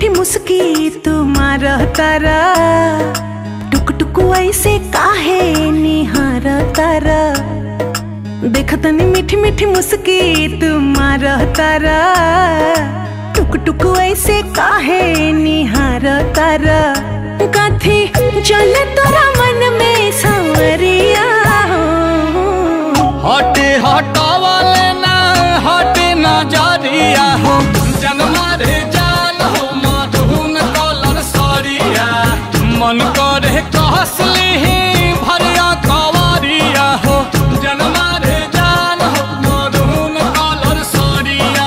मीठी मुस्की तुम्हार तारा, टुक टुक ऐसे काहे निहार तारा। देखतनी मीठी मीठी मुस्की तुम्हार तारा, टुक टुक ऐसे काहे निहार तारा। कथी चले तोरा मन में सांवरिया हो, हटे हटावले ना हटे नजरिया हो। जनमा रे जान हो मधुन कलर सरिया, मन करे कहसली भरिया कवरिया हो। जनमा रे जान हो मधुन कलर सरिया।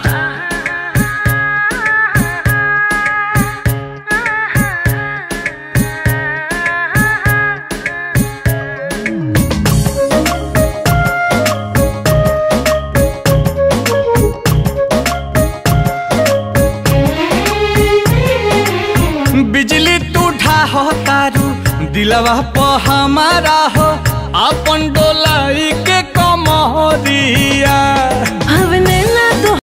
बिजली टूठा हो तारू दिलवा प हमारा हो, अपन डोलाई के कमरिया।